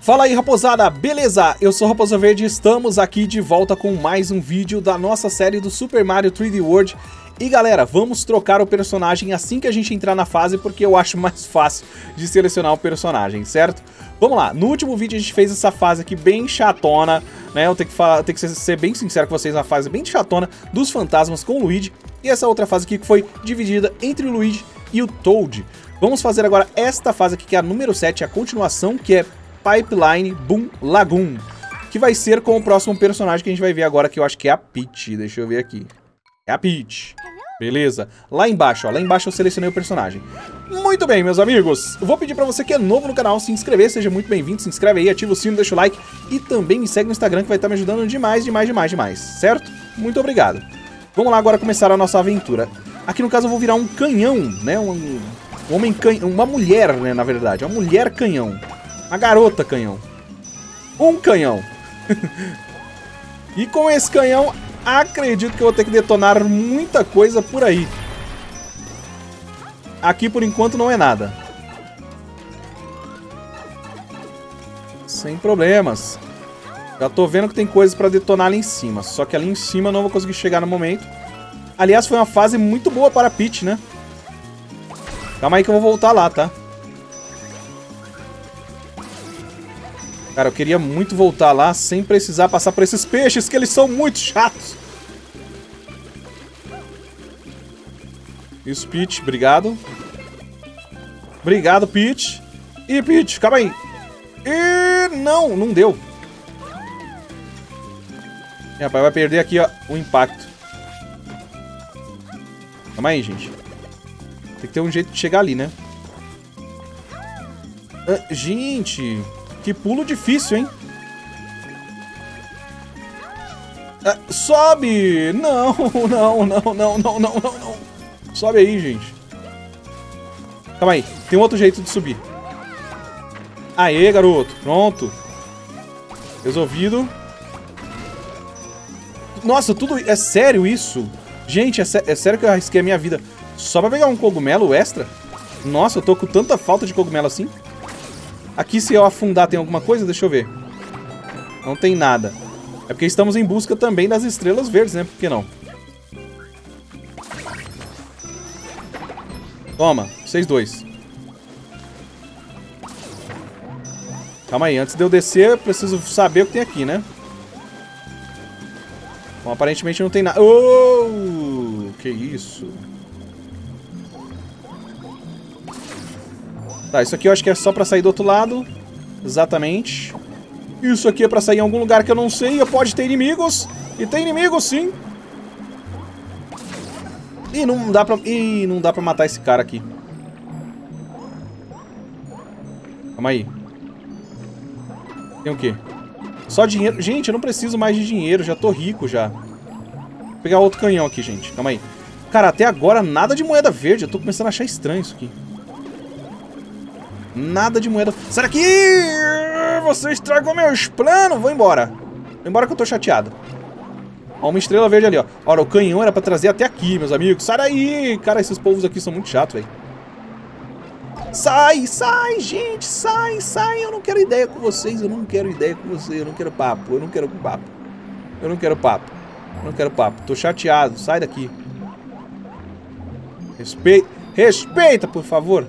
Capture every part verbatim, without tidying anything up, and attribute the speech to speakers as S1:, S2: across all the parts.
S1: Fala aí, raposada, beleza? Eu sou o Raposa Verde e estamos aqui de volta com mais um vídeo da nossa série do Super Mario três D World. E galera, vamos trocar o personagem assim que a gente entrar na fase, porque eu acho mais fácil de selecionar o personagem, certo? Vamos lá, no último vídeo a gente fez essa fase aqui bem chatona, né? Eu tenho que, falar, tenho que ser bem sincero com vocês, uma fase bem chatona dos fantasmas com o Luigi. E essa outra fase aqui que foi dividida entre o Luigi e o Toad. Vamos fazer agora esta fase aqui, que é a número sete, a continuação, que é Pipeline Boom Lagoon, que vai ser com o próximo personagem que a gente vai ver agora, que eu acho que é a Peach. Deixa eu ver aqui. É a Peach. Beleza. Lá embaixo, ó. Lá embaixo eu selecionei o personagem. Muito bem, meus amigos. Eu vou pedir pra você que é novo no canal se inscrever. Seja muito bem-vindo. Se inscreve aí, ativa o sino, deixa o like. E também me segue no Instagram, que vai estar me ajudando demais, demais, demais, demais. Certo? Muito obrigado. Vamos lá agora começar a nossa aventura. Aqui no caso eu vou virar um canhão, né? Um, um homem canhão. Uma mulher, né? Na verdade. Uma mulher canhão. Uma garota canhão. Um canhão. E com esse canhão, acredito que eu vou ter que detonar muita coisa por aí. Aqui, por enquanto, não é nada. Sem problemas. Já tô vendo que tem coisas pra detonar ali em cima. Só que ali em cima eu não vou conseguir chegar no momento. Aliás, foi uma fase muito boa para a Peach, né? Calma aí que eu vou voltar lá, tá? Cara, eu queria muito voltar lá sem precisar passar por esses peixes, que eles são muito chatos. Isso, Peach, obrigado. Obrigado, Peach. Ih, Peach, calma aí. Ih, não, não deu. E, rapaz, vai perder aqui, ó, o impacto. Calma aí, gente. Tem que ter um jeito de chegar ali, né? Ah, gente... Que pulo difícil, hein? Ah, sobe! Não, não, não, não, não, não, não, não. Sobe aí, gente. Calma aí, tem um outro jeito de subir. Aê, garoto. Pronto. Resolvido. Nossa, tudo... É sério isso? Gente, é, sé... é sério que eu arrisquei a minha vida só pra pegar um cogumelo extra? Nossa, eu tô com tanta falta de cogumelo assim. Aqui, se eu afundar, tem alguma coisa? Deixa eu ver. Não tem nada. É porque estamos em busca também das estrelas verdes, né? Por que não? Toma, vocês dois. Calma aí, antes de eu descer, eu preciso saber o que tem aqui, né? Bom, aparentemente não tem nada. Oh! Que isso? Tá, isso aqui eu acho que é só pra sair do outro lado. Exatamente. Isso aqui é pra sair em algum lugar que eu não sei. E pode ter inimigos. E tem inimigos, sim. Ih, não dá pra... Ih, não dá pra matar esse cara aqui. Calma aí. Tem o quê? Só dinheiro. Gente, eu não preciso mais de dinheiro. Já tô rico, já. Vou pegar outro canhão aqui, gente. Calma aí. Cara, até agora nada de moeda verde. Eu tô começando a achar estranho isso aqui. Nada de moeda. Sai daqui! Você estragou meus planos! Vou embora. Vou embora que eu tô chateado. Ó, uma estrela verde ali, ó. Ora, o canhão era pra trazer até aqui, meus amigos. Sai daí! Cara, esses povos aqui são muito chatos, velho. Sai, sai, gente! Sai, sai! Eu não quero ideia com vocês. Eu não quero ideia com vocês. Eu não quero papo. Eu não quero papo. Eu não quero papo. Eu não quero papo. Tô chateado. Sai daqui. Respeita. Respeita, por favor.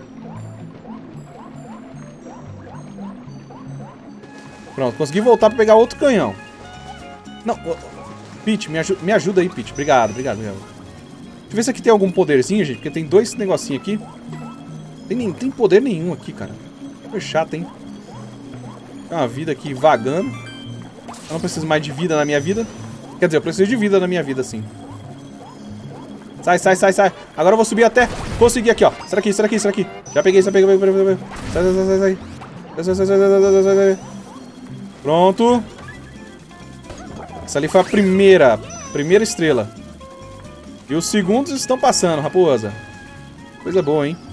S1: Pronto, consegui voltar pra pegar outro canhão. Não, Peach, me, aju me ajuda aí, Peach. Obrigado, obrigado, obrigado. Deixa eu ver se aqui tem algum poderzinho, gente. Porque tem dois negocinhos aqui. Tem, nem, tem poder nenhum aqui, cara. Foi chato, hein? Tem uma vida aqui vagando. Eu não preciso mais de vida na minha vida. Quer dizer, eu preciso de vida na minha vida, sim. Sai, sai, sai, sai. Agora eu vou subir até conseguir aqui, ó. Sai daqui, sai daqui, sai daqui. Já peguei, já peguei, peguei, peguei, peguei. Sai, sai, sai, sai, sai. Sai, sai, sai, sai, sai, sai, sai. Pronto. Essa ali foi a primeira. Primeira estrela. E os segundos estão passando, raposa. Coisa boa, hein?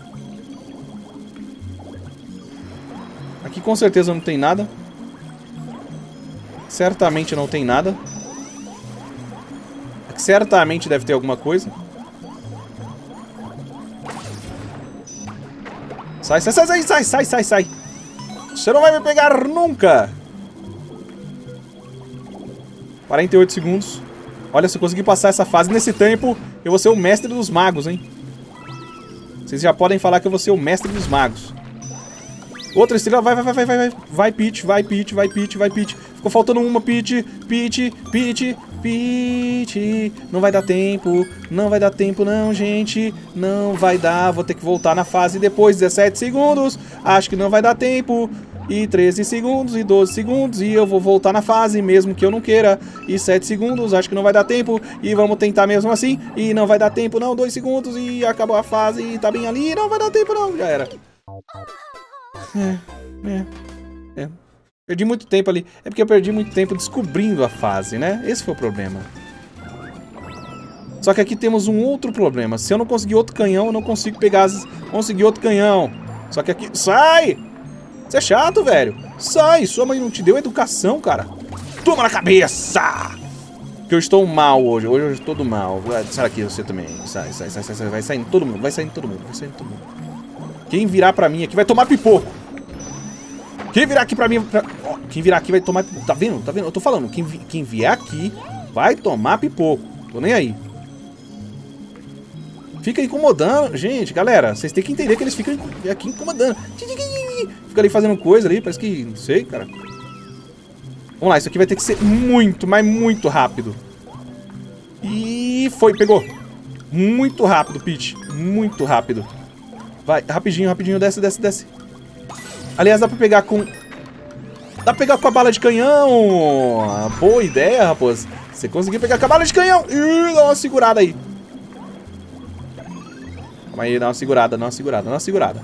S1: Aqui com certeza não tem nada. Certamente não tem nada. Aqui certamente deve ter alguma coisa. Sai, sai, sai, sai, sai, sai, sai, sai. Você não vai me pegar nunca. quarenta e oito segundos. Olha, se eu conseguir passar essa fase nesse tempo, eu vou ser o mestre dos magos, hein? Vocês já podem falar que eu vou ser o mestre dos magos. Outra estrela, vai, vai, vai, vai, vai, vai. Vai, Peach, vai, Peach, vai, Peach, vai, Peach. Ficou faltando uma, Peach, Peach, Peach, Peach. Não vai dar tempo, não vai dar tempo não, gente. Não vai dar, vou ter que voltar na fase depois, dezessete segundos. Acho que não vai dar tempo. E treze segundos, e doze segundos, e eu vou voltar na fase, mesmo que eu não queira. E sete segundos, acho que não vai dar tempo. E vamos tentar mesmo assim. E não vai dar tempo não, dois segundos, e acabou a fase, e tá bem ali. Não vai dar tempo não, já era. É, é, é. Perdi muito tempo ali. É porque eu perdi muito tempo descobrindo a fase, né? Esse foi o problema. Só que aqui temos um outro problema. Se eu não conseguir outro canhão, eu não consigo pegar as... Conseguir outro canhão. Só que aqui... Sai! Você é chato, velho. Sai! Sua mãe não te deu educação, cara. Toma na cabeça! Que eu estou mal hoje. Hoje eu estou todo mal. Sai aqui, você também. Sai, sai, sai, sai. Vai saindo todo mundo. Vai saindo todo mundo. Vai saindo todo mundo. Quem virar pra mim aqui vai tomar pipoco. Quem virar aqui pra mim... Pra... Oh, quem virar aqui vai tomar... Tá vendo? Tá vendo? Eu tô falando. Quem, vi... quem vier aqui vai tomar pipoco. Tô nem aí. Fica incomodando. Gente, galera, vocês têm que entender que eles ficam aqui incomodando. Fica ali fazendo coisa ali. Parece que... Não sei, cara. Vamos lá. Isso aqui vai ter que ser muito, mas muito rápido. E... Foi, pegou. Muito rápido, Peach. Muito rápido. Vai, rapidinho, rapidinho. Desce, desce, desce. Aliás, dá pra pegar com... Dá pra pegar com a bala de canhão. Boa ideia, raposa. Você conseguiu pegar com a bala de canhão. Ih, dá uma segurada aí. Calma aí, dá uma segurada, dá uma segurada, dá uma segurada.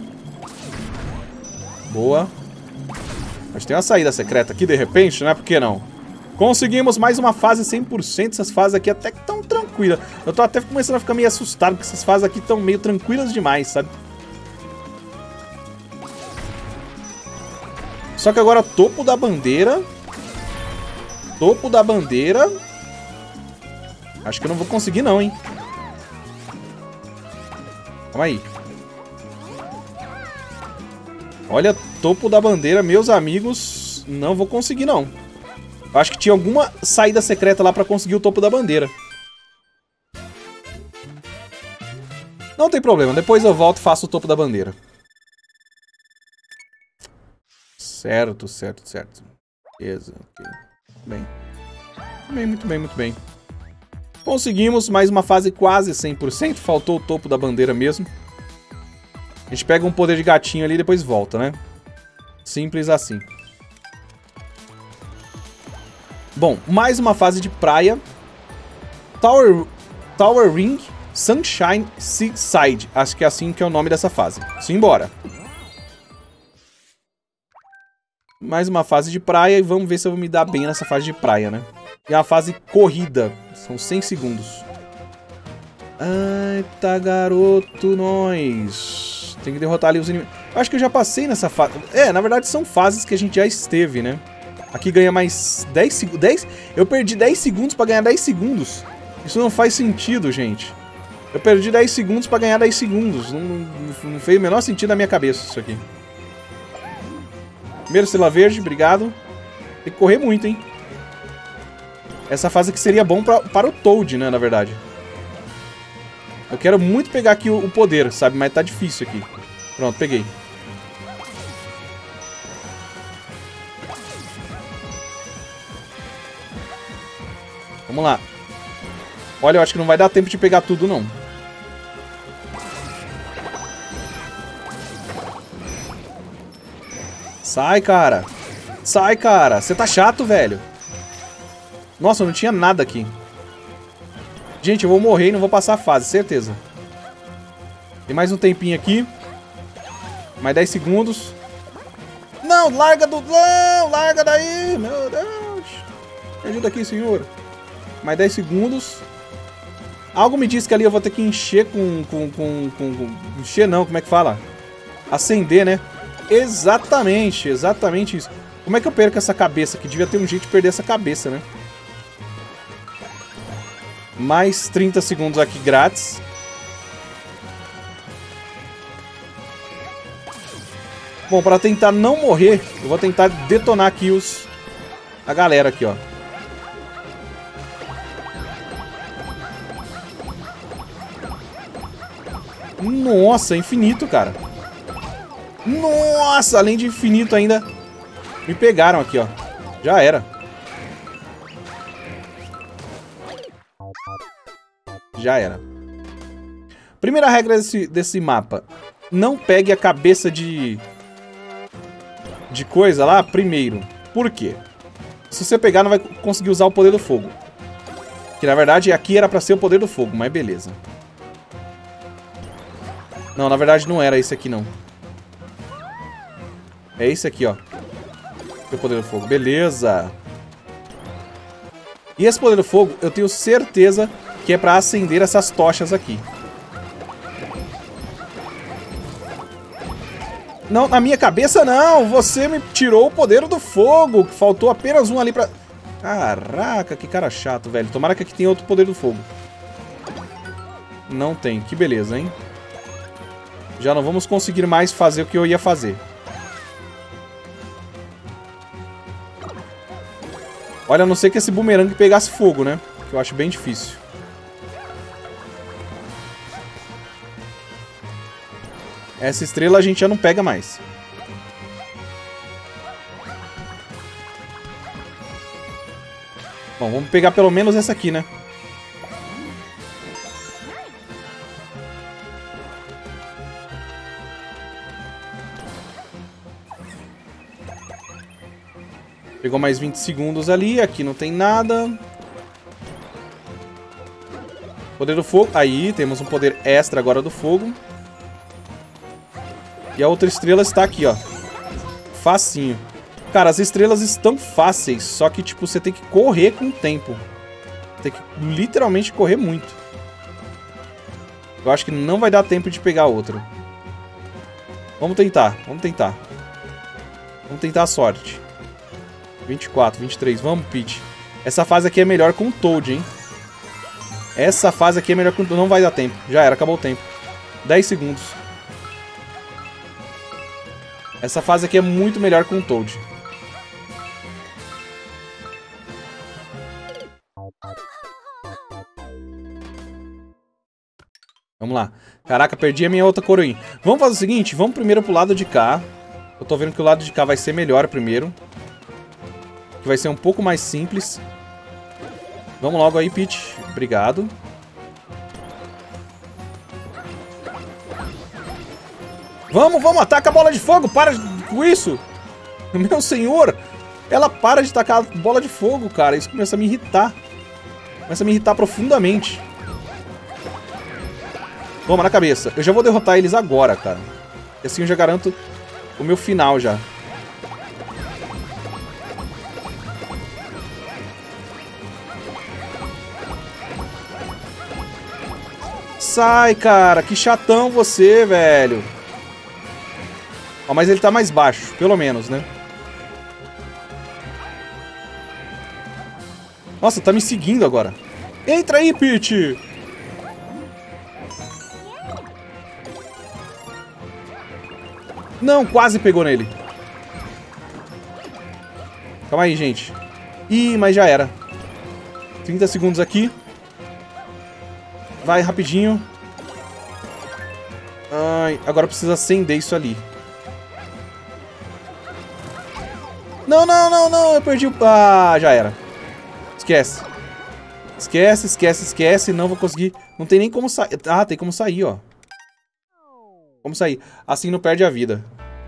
S1: Boa. Mas tem uma saída secreta aqui, de repente, né? Por que não? Conseguimos mais uma fase cem por cento. Essas fases aqui até que estão tranquilas. Eu tô até começando a ficar meio assustado, porque essas fases aqui estão meio tranquilas demais, sabe? Só que agora topo da bandeira. Topo da bandeira. Acho que eu não vou conseguir não, hein? Calma aí. Olha, topo da bandeira, meus amigos. Não vou conseguir não. Eu acho que tinha alguma saída secreta lá pra conseguir o topo da bandeira. Não tem problema, depois eu volto e faço o topo da bandeira. Certo, certo, certo. Beleza, ok. Bem. Muito bem, muito bem, muito bem. Conseguimos mais uma fase quase cem por cento. Faltou o topo da bandeira mesmo. A gente pega um poder de gatinho ali e depois volta, né? Simples assim. Bom, mais uma fase de praia. Tower, Tower Ring Sunshine Seaside. Acho que é assim que é o nome dessa fase. Simbora. Mais uma fase de praia e vamos ver se eu vou me dar bem nessa fase de praia, né? E a fase corrida. São cem segundos. Ai, tá garoto, nós. Tem que derrotar ali os inimigos. Acho que eu já passei nessa fase. É, na verdade são fases que a gente já esteve, né? Aqui ganha mais dez segundos. dez? Eu perdi dez segundos pra ganhar dez segundos. Isso não faz sentido, gente. Eu perdi dez segundos pra ganhar dez segundos. Não, não, não fez o menor sentido na minha cabeça isso aqui. Primeiro estrela verde, obrigado. Tem que correr muito, hein? Essa fase aqui seria bom pra, para o Toad, né, na verdade. Eu quero muito pegar aqui o, o poder, sabe? Mas tá difícil aqui. Pronto, peguei. Vamos lá. Olha, eu acho que não vai dar tempo de pegar tudo, não. Sai, cara. Sai, cara. Você tá chato, velho. Nossa, não tinha nada aqui. Gente, eu vou morrer e não vou passar a fase, certeza. Tem mais um tempinho aqui. Mais dez segundos. Não, larga do... Não, larga daí. Meu Deus. Me ajuda aqui, senhor. Mais dez segundos. Algo me diz que ali eu vou ter que encher com... com, com, com, com encher não, como é que fala? Acender, né? Exatamente, exatamente isso. Como é que eu perco essa cabeça aqui? Devia ter um jeito de perder essa cabeça, né? Mais trinta segundos aqui grátis. Bom, pra tentar não morrer, eu vou tentar detonar aqui os... a galera aqui, ó. Nossa, infinito, cara. Nossa, além de infinito ainda, me pegaram aqui, ó. Já era. Já era. Primeira regra desse, desse mapa. Não pegue a cabeça de... de coisa lá primeiro. Por quê? Se você pegar, não vai conseguir usar o poder do fogo. Que na verdade aqui era pra ser o poder do fogo, mas beleza. Não, na verdade não era esse aqui não. É esse aqui, ó. O poder do fogo, beleza. E esse poder do fogo, eu tenho certeza que é pra acender essas tochas aqui. Não, na minha cabeça não. Você me tirou o poder do fogo. Faltou apenas um ali pra... Caraca, que cara chato, velho. Tomara que aqui tenha outro poder do fogo. Não tem, que beleza, hein? Já não vamos conseguir mais fazer o que eu ia fazer. Olha, a não ser que esse bumerangue pegasse fogo, né? Que eu acho bem difícil. Essa estrela a gente já não pega mais. Bom, vamos pegar pelo menos essa aqui, né? Pegou mais vinte segundos ali. Aqui não tem nada. Poder do fogo. Aí, temos um poder extra agora do fogo. E a outra estrela está aqui, ó. Facinho. Cara, as estrelas estão fáceis. Só que, tipo, você tem que correr com o tempo. Tem que literalmente correr muito. Eu acho que não vai dar tempo de pegar outra. Vamos tentar. Vamos tentar. Vamos tentar a sorte. vinte e quatro, vinte e três. Vamos, Peach. Essa fase aqui é melhor com o Toad, hein? Essa fase aqui é melhor com o Toad. Não vai dar tempo. Já era, acabou o tempo. dez segundos. Essa fase aqui é muito melhor com o Toad. Vamos lá. Caraca, perdi a minha outra coroinha. Vamos fazer o seguinte, vamos primeiro pro lado de cá. Eu tô vendo que o lado de cá vai ser melhor primeiro. Que vai ser um pouco mais simples. Vamos logo aí, Peach. Obrigado. Vamos, vamos, ataca a bola de fogo. Para com isso. Meu senhor. Ela para de tacar a bola de fogo, cara. Isso começa a me irritar. Começa a me irritar profundamente. Vamos, na cabeça. Eu já vou derrotar eles agora, cara. E assim eu já garanto o meu final já. Sai, cara. Que chatão você, velho. Ó, mas ele tá mais baixo, pelo menos, né? Nossa, tá me seguindo agora. Entra aí, Peach. Não, quase pegou nele. Calma aí, gente. Ih, mas já era. trinta segundos aqui. Vai, rapidinho. Ai, agora precisa acender isso ali. Não, não, não, não. Eu perdi o... Ah, já era. Esquece. Esquece, esquece, esquece. Não vou conseguir. Não tem nem como sair. Ah, tem como sair, ó. Como sair. Assim não perde a vida.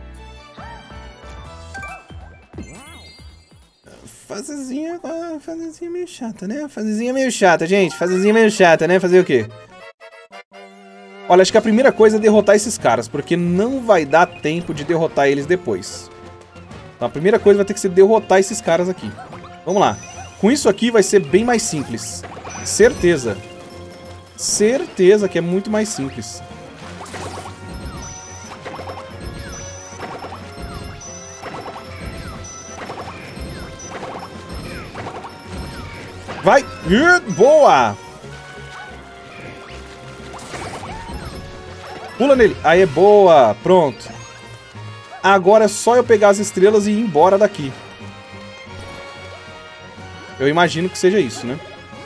S1: Fasezinha... Fasezinha meio chata, né? Fasezinha meio chata, gente. Fasezinha meio chata, né? Fazer o quê? Olha, acho que a primeira coisa é derrotar esses caras. Porque não vai dar tempo de derrotar eles depois. Então a primeira coisa vai ter que ser derrotar esses caras aqui. Vamos lá. Com isso aqui vai ser bem mais simples. Certeza. Certeza que é muito mais simples. Vai! Boa! Pula nele. Aí é boa. Pronto. Agora é só eu pegar as estrelas e ir embora daqui. Eu imagino que seja isso, né?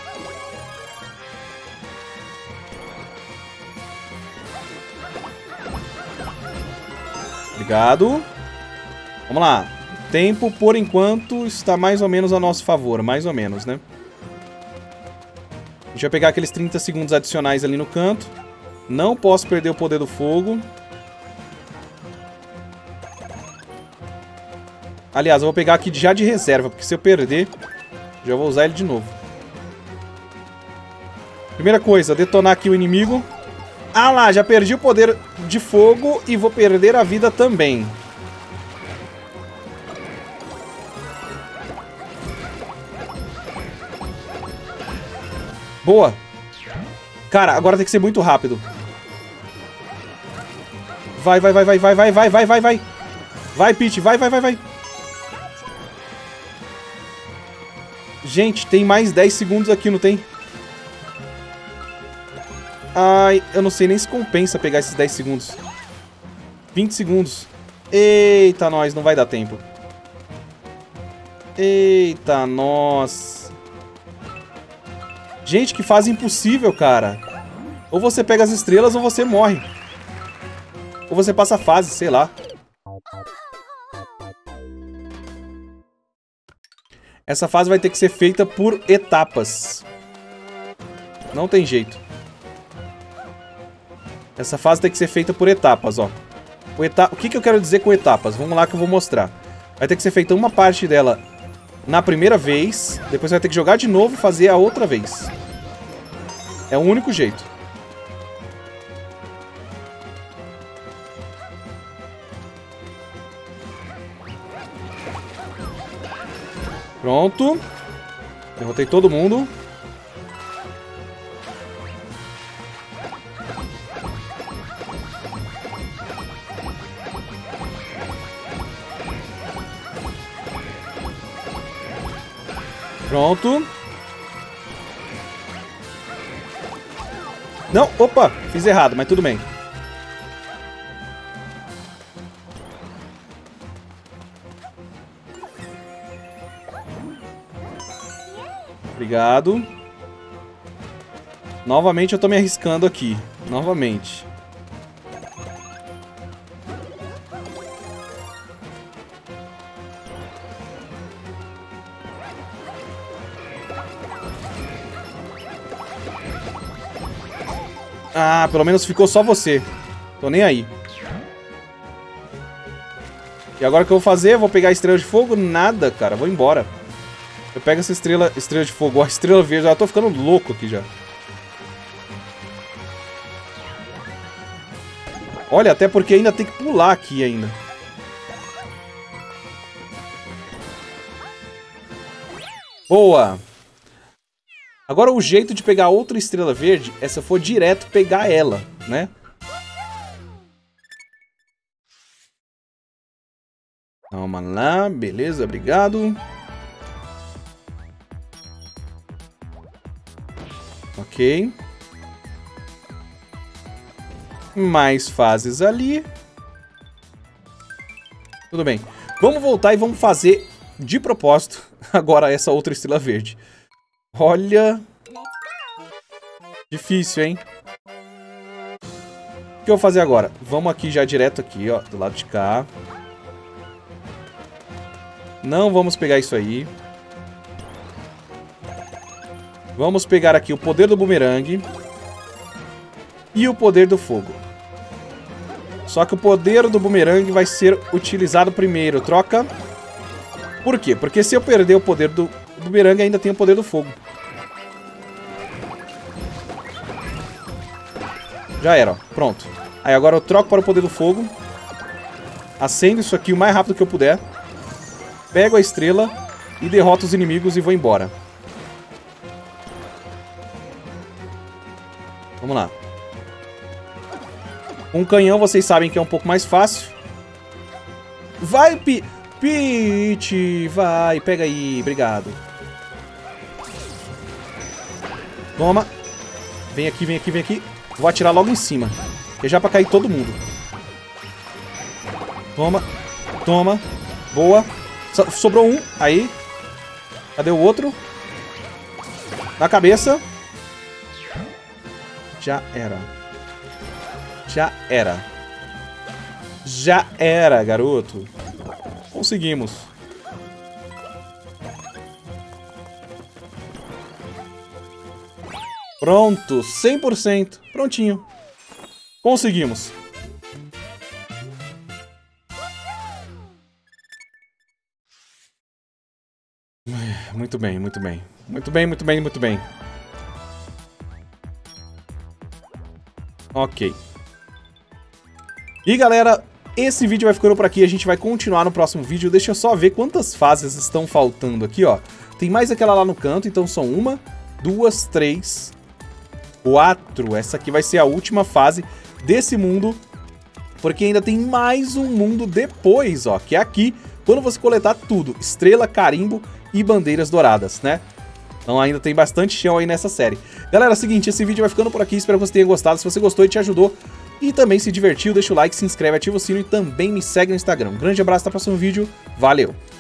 S1: Obrigado. Vamos lá. O tempo, por enquanto, está mais ou menos a nosso favor. Mais ou menos, né? A gente vai pegar aqueles trinta segundos adicionais ali no canto. Não posso perder o poder do fogo. Aliás, eu vou pegar aqui já de reserva, porque se eu perder, já vou usar ele de novo. Primeira coisa, detonar aqui o inimigo. Ah lá, já perdi o poder de fogo e vou perder a vida também. Boa. Cara, agora tem que ser muito rápido. Vai, vai, vai, vai, vai, vai, vai, vai, vai, vai. Vai, Peach, vai, vai, vai, vai. Gente, tem mais dez segundos aqui, não tem? Ai, eu não sei nem se compensa pegar esses dez segundos. vinte segundos. Eita, nós, não vai dar tempo. Eita, nós. Gente, que fase impossível, cara. Ou você pega as estrelas ou você morre. Ou você passa a fase, sei lá. Essa fase vai ter que ser feita por etapas. Não tem jeito. Essa fase tem que ser feita por etapas, ó. O, eta... o que, que eu quero dizer com etapas? Vamos lá que eu vou mostrar. Vai ter que ser feita uma parte dela na primeira vez. Depois vai ter que jogar de novo e fazer a outra vez. É o único jeito. Pronto. Derrotei todo mundo. Pronto. Não, opa, fiz errado, mas tudo bem. Obrigado. Novamente eu tô me arriscando aqui. Novamente. Ah, pelo menos ficou só você. Tô nem aí. E agora o que eu vou fazer? Eu vou pegar a estrela de fogo? Nada, cara. Vou embora. Eu pego essa estrela, estrela de fogo, a estrela verde. Já tô ficando louco aqui já. Olha, até porque ainda tem que pular aqui ainda. Boa! Agora o jeito de pegar outra estrela verde é se eu for direto pegar ela, né? Calma lá, beleza, obrigado. Ok. Mais fases ali. Tudo bem. Vamos voltar e vamos fazer de propósito agora essa outra estrela verde. Olha. Difícil, hein? O que eu vou fazer agora? Vamos aqui já direto aqui, ó, do lado de cá. Não vamos pegar isso aí. Vamos pegar aqui o poder do bumerangue. E o poder do fogo. Só que o poder do bumerangue vai ser utilizado primeiro. Troca. Por quê? Porque se eu perder o poder do bumerangue, ainda tem o poder do fogo. Já era, ó. Pronto. Aí agora eu troco para o poder do fogo. Acendo isso aqui o mais rápido que eu puder. Pego a estrela e derroto os inimigos e vou embora. Vamos lá. Um canhão vocês sabem que é um pouco mais fácil. Vai, Pi... Peach! Vai, pega aí. Obrigado. Toma. Vem aqui, vem aqui, vem aqui. Vou atirar logo em cima. Que é já pra cair todo mundo. Toma. Toma. Boa. So- sobrou um. Aí. Cadê o outro? Na cabeça. Já era. Já era. Já era, garoto. Conseguimos. Pronto, cem por cento. Prontinho. Conseguimos. Muito bem, muito bem. Muito bem, muito bem, muito bem. Ok. E galera, esse vídeo vai ficando por aqui. A gente vai continuar no próximo vídeo. Deixa eu só ver quantas fases estão faltando aqui, ó. Tem mais aquela lá no canto, então são uma, duas, três, quatro. Essa aqui vai ser a última fase desse mundo, porque ainda tem mais um mundo depois, ó, que é aqui, quando você coletar tudo, estrela, carimbo e bandeiras douradas, né? Então ainda tem bastante chão aí nessa série. Galera, é o seguinte, esse vídeo vai ficando por aqui, espero que você tenha gostado. Se você gostou e te ajudou e também se divertiu, deixa o like, se inscreve, ativa o sino e também me segue no Instagram. Um grande abraço, até o próximo vídeo, valeu!